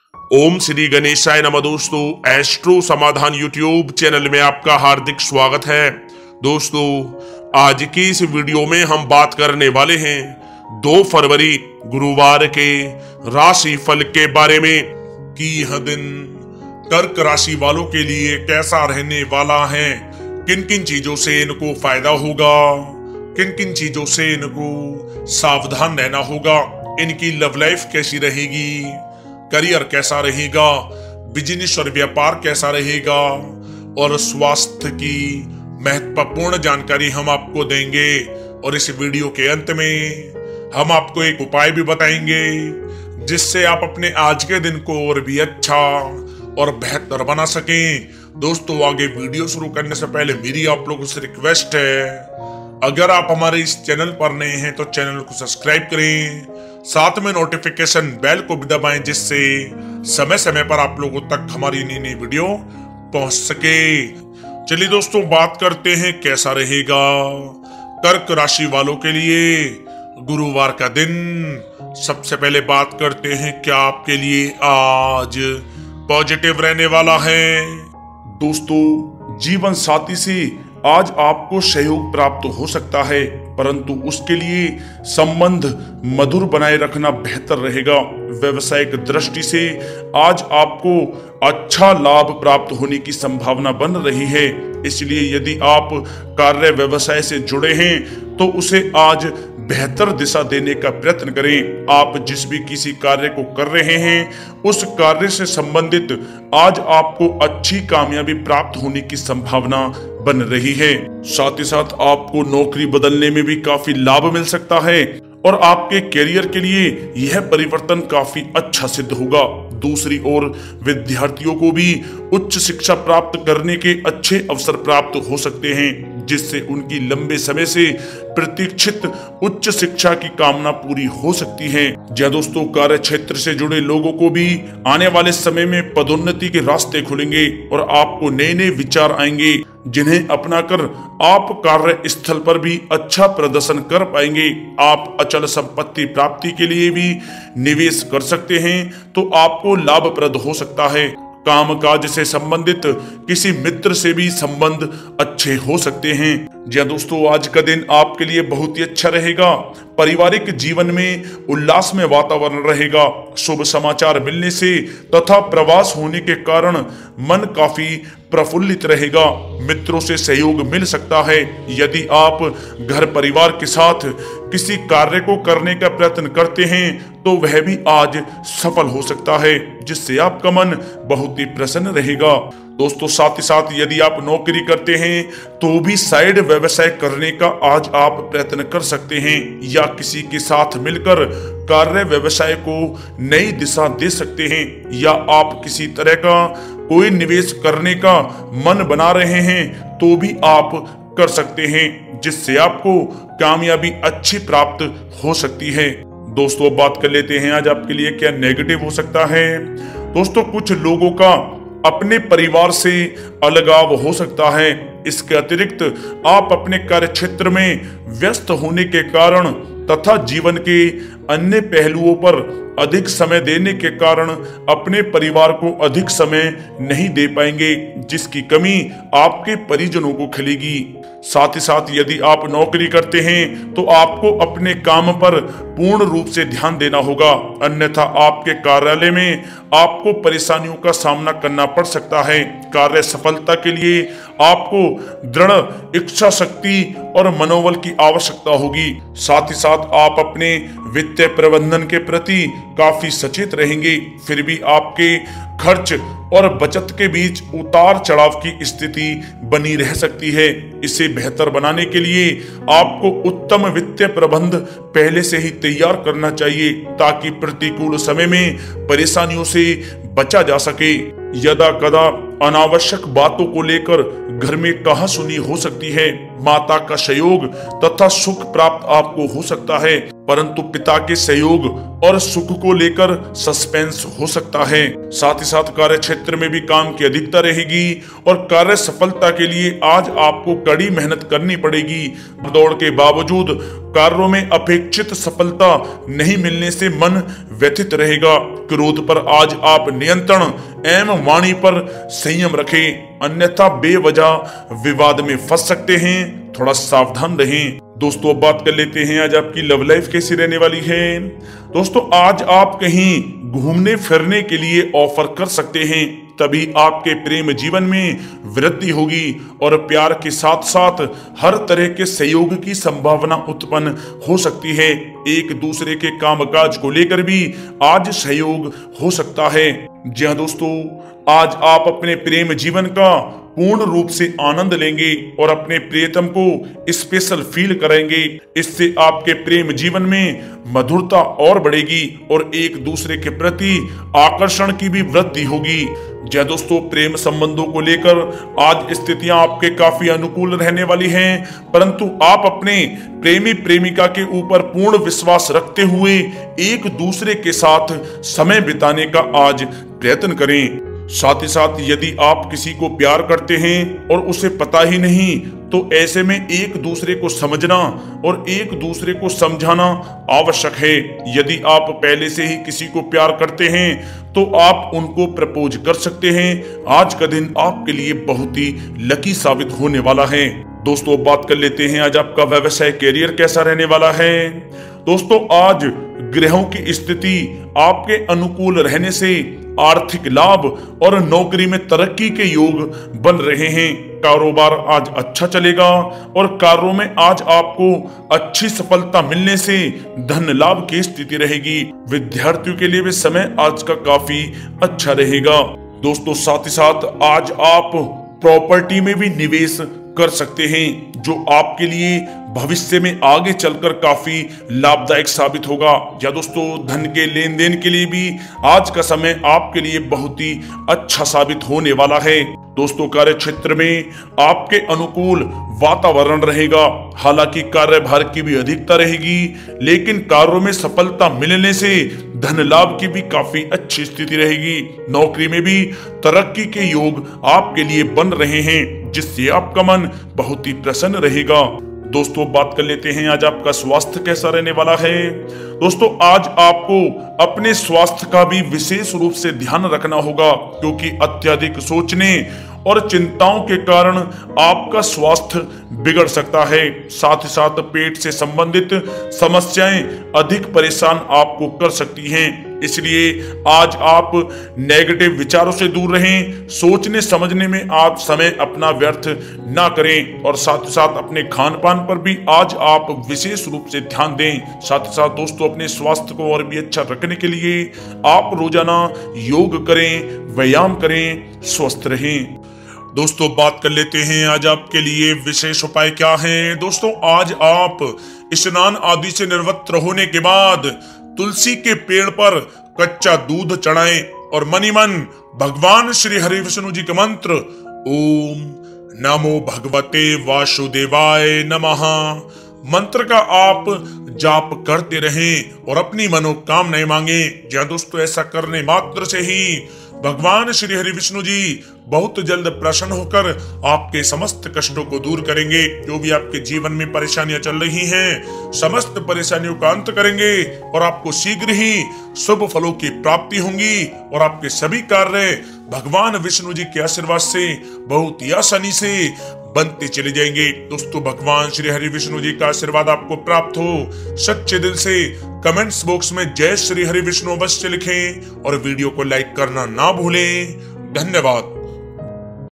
ओम श्री गणेशाय नमः। दोस्तों, एस्ट्रो समाधान यूट्यूब चैनल में आपका हार्दिक स्वागत है। दोस्तों, आज की इस वीडियो में हम बात करने वाले हैं 2 फरवरी गुरुवार के राशि फल के बारे में कि यह दिन कर्क राशि वालों के लिए कैसा रहने वाला है, किन किन चीजों से इनको फायदा होगा, किन किन चीजों से इनको सावधान रहना होगा, इनकी लव लाइफ कैसी रहेगी, करियर कैसा रहेगा, बिजनेस और व्यापार कैसा रहेगा और स्वास्थ्य की महत्वपूर्ण जानकारी हम आपको देंगे। और इस वीडियो के अंत में हम आपको एक उपाय भी बताएंगे जिससे आप अपने आज के दिन को और भी अच्छा और बेहतर बना सकें। दोस्तों, आगे वीडियो शुरू करने से पहले मेरी आप लोगों से रिक्वेस्ट है, अगर आप हमारे इस चैनल पर नए हैं तो चैनल को सब्सक्राइब करें, साथ में नोटिफिकेशन बेल को भी दबाएं जिससे समय समय पर आप लोगों तक हमारी नई नई वीडियो पहुंच सके। चलिए दोस्तों, बात करते हैं कैसा रहेगा कर्क राशि वालों के लिए गुरुवार का दिन। सबसे पहले बात करते हैं क्या आपके लिए आज पॉजिटिव रहने वाला है। दोस्तों, जीवन साथी से आज आपको सहयोग प्राप्त हो सकता है, परंतु उसके लिए संबंध मधुर बनाए रखना बेहतर रहेगा। व्यवसायिक दृष्टि से आज आपको अच्छा लाभ प्राप्त होने की संभावना बन रही है, इसलिए यदि आप कार्य व्यवसाय से जुड़े हैं तो उसे आज बेहतर दिशा देने का प्रयत्न करें। आप जिस भी किसी कार्य को कर रहे हैं उस कार्य से संबंधित आज आपको अच्छी कामयाबी प्राप्त होने की संभावना बन रही है। साथ ही साथ आपको नौकरी बदलने में भी काफी लाभ मिल सकता है और आपके करियर के लिए यह परिवर्तन काफी अच्छा सिद्ध होगा। दूसरी ओर विद्यार्थियों को भी उच्च शिक्षा प्राप्त करने के अच्छे अवसर प्राप्त हो सकते हैं, जिससे उनकी लंबे समय से प्रतीक्षित उच्च शिक्षा की कामना पूरी हो सकती है। जी दोस्तों, कार्य क्षेत्र से जुड़े लोगों को भी आने वाले समय में पदोन्नति के रास्ते खुलेंगे और आपको नए नए विचार आएंगे जिन्हें अपनाकर आप कार्य स्थल पर भी अच्छा प्रदर्शन कर पाएंगे। आप अचल संपत्ति प्राप्ति के लिए भी निवेश कर सकते हैं तो आपको लाभप्रद हो सकता है। कामकाज से संबंधित किसी मित्र से भी संबंध अच्छे हो सकते हैं। जी दोस्तों, आज का दिन आपके लिए बहुत ही अच्छा रहेगा। पारिवारिक जीवन में उल्लास में वातावरण रहेगा। शुभ समाचार मिलने से तथा प्रवास होने के कारण मन काफी प्रफुल्लित रहेगा। मित्रों से सहयोग मिल सकता है। यदि आप घर परिवार के साथ किसी कार्य को करने का प्रयत्न करते हैं तो वह भी आज सफल हो सकता है, जिससे आपका मन बहुत ही प्रसन्न रहेगा। दोस्तों, साथ ही साथ यदि आप नौकरी करते हैं तो भी साइड व्यवसाय करने का आज आप प्रयत्न कर सकते हैं या किसी के साथ मिलकर कार्य व्यवसाय को नई दिशा दे सकते हैं, या आप किसी तरह का कोई निवेश करने का मन बना रहे हैं तो भी आप कर सकते हैं, जिससे आपको कामयाबी अच्छी प्राप्त हो सकती है। दोस्तों, बात कर लेते हैं आज आपके लिए क्या नेगेटिव हो सकता है। दोस्तों, कुछ लोगों का अपने परिवार से अलगाव हो सकता है। इसके अतिरिक्त आप अपने कार्य क्षेत्र में व्यस्त होने के कारण तथा जीवन के अन्य पहलुओं पर अधिक समय देने के कारण अपने परिवार को अधिक समय नहीं दे पाएंगे, जिसकी कमी आपके परिजनों को खलेगी। साथ ही साथ यदि आप नौकरी करते हैं तो आपको अपने काम पर पूर्ण रूप से ध्यान देना होगा, अन्यथा आपके कार्यालय में आपको परेशानियों का सामना करना पड़ सकता है। कार्य सफलता के लिए आपको दृढ़ इच्छा शक्ति और मनोबल की आवश्यकता होगी। साथ ही साथ आप अपने वित्तीय प्रबंधन के प्रति काफी सचेत रहेंगे, फिर भी आपके खर्च और बचत के बीच उतार चढ़ाव की स्थिति बनी रह सकती है। इसे बेहतर बनाने के लिए आपको उत्तम वित्तीय प्रबंध पहले से ही तैयार करना चाहिए ताकि प्रतिकूल समय में परेशानियों से बचा जा सके। यदा कदा अनावश्यक बातों को लेकर घर में कहासुनी हो सकती है। माता का सहयोग तथा सुख प्राप्त आपको हो सकता है। परंतु पिता के सहयोग और सुख को लेकर सस्पेंस हो सकता है। साथ ही साथ कार्य क्षेत्र में भी काम की अधिकता रहेगी और कार्य सफलता के लिए आज आपको कड़ी मेहनत करनी पड़ेगी। दौड़ के बावजूद कार्यों में अपेक्षित सफलता नहीं मिलने से मन व्यथित रहेगा। क्रोध पर आज आप नियंत्रण एवं वाणी पर संयम रखें, अन्यथा बेवजह विवाद में फंस सकते हैं, थोड़ा सावधान रहें। दोस्तों अब बात कर लेते हैं आज आपकी लव लाइफ कैसी रहने वाली है। दोस्तों आज आप कहीं घूमने फिरने के लिए ऑफर कर सकते हैं, तभी आपके प्रेम जीवन में वृद्धि होगी और प्यार के साथ साथ हर तरह के सहयोग की संभावना उत्पन्न हो सकती है। एक दूसरे के कामकाज को लेकर भी आज सहयोग हो सकता है। जी हाँ दोस्तों, आज आप अपने प्रेम जीवन का पूर्ण रूप से आनंद लेंगे और अपने प्रियतम को स्पेशल फील करेंगे। इससे आपके प्रेम जीवन में मधुरता और बढ़ेगी और एक दूसरे के प्रति आकर्षण की भी वृद्धि होगी। जी दोस्तों, प्रेम संबंधों को लेकर आज स्थितियां आपके काफी अनुकूल रहने वाली हैं, परंतु आप अपने प्रेमी प्रेमिका के ऊपर पूर्ण विश्वास रखते हुए एक दूसरे के साथ समय बिताने का आज प्रयत्न करें। साथ ही साथ यदि आप किसी को प्यार करते हैं और उसे पता ही नहीं, तो ऐसे में एक दूसरे को समझना और एक दूसरे को समझाना आवश्यक है। यदि आप पहले से ही किसी को प्यार करते हैं तो आप उनको प्रपोज कर सकते हैं। आज का दिन आपके लिए बहुत ही लकी साबित होने वाला है। दोस्तों बात कर लेते हैं आज आपका व्यवसाय कैरियर कैसा रहने वाला है। दोस्तों आज ग्रहों की स्थिति आपके अनुकूल रहने से आर्थिक लाभ और नौकरी में तरक्की के योग बन रहे हैं। कारोबार आज अच्छा चलेगा और कार्यों में आज आपको अच्छी सफलता मिलने से धन लाभ की स्थिति रहेगी। विद्यार्थियों के लिए भी समय आज का काफी अच्छा रहेगा। दोस्तों साथ ही साथ आज आप प्रॉपर्टी में भी निवेश कर सकते हैं, जो आपके लिए भविष्य में आगे चलकर काफी लाभदायक साबित होगा। या दोस्तों धन के लेन देन के लिए भी आज का समय आपके लिए बहुत ही अच्छा साबित होने वाला है। दोस्तों कार्य क्षेत्र में आपके अनुकूल वातावरण रहेगा। हालांकि कार्यभार की भी अधिकता रहेगी, लेकिन कार्यों में सफलता मिलने से धन लाभ की भी काफी अच्छी स्थिति रहेगी। नौकरी में भी तरक्की के योग आपके लिए बन रहे हैं, जिससे आपका मन बहुत ही प्रसन्न रहेगा। दोस्तों बात कर लेते हैं आज आपका स्वास्थ्य कैसा रहने वाला है। दोस्तों आज आपको अपने स्वास्थ्य का भी विशेष रूप से ध्यान रखना होगा, क्योंकि अत्यधिक सोचने और चिंताओं के कारण आपका स्वास्थ्य बिगड़ सकता है। साथ ही साथ पेट से संबंधित समस्याएं अधिक परेशान आपको कर सकती हैं। इसलिए आज आप नेगेटिव विचारों से दूर रहें। सोचने समझने में आप समय अपना व्यर्थ ना करें और साथ ही साथ अपने खान पान पर भी आज आप विशेष रूप से ध्यान दें। साथ ही साथ दोस्तों अपने स्वास्थ्य को और भी अच्छा रखने के लिए आप रोजाना योग करें, व्यायाम करें, स्वस्थ रहें। दोस्तों बात कर लेते हैं आज आपके लिए विशेष उपाय क्या है। दोस्तों आज आप स्नान आदि से निवृत्त होने के बाद तुलसी के पेड़ पर कच्चा दूध चढ़ाएं और मनी मन भगवान श्री हरि विष्णु जी के मंत्र ओम नमो भगवते वासुदेवाय नमः मंत्र का आप जाप करते रहें और अपनी मनोकामनाएं मांगे। जी दोस्तों ऐसा करने मात्र से ही भगवान श्री हरि विष्णु जी बहुत जल्द प्रसन्न होकर आपके समस्त कष्टों को दूर करेंगे। जो भी आपके जीवन में परेशानियां चल रही हैं, समस्त परेशानियों का अंत करेंगे और आपको शीघ्र ही शुभ फलों की प्राप्ति होगी और आपके सभी कार्य भगवान विष्णु जी के आशीर्वाद से बहुत ही आसानी से बनते चले जाएंगे। दोस्तों भगवान श्री हरि विष्णु जी का आशीर्वाद आपको प्राप्त हो, सच्चे दिल से कमेंट्स बॉक्स में जय श्री हरि विष्णु अवश्य लिखें और वीडियो को लाइक करना ना भूलें। धन्यवाद।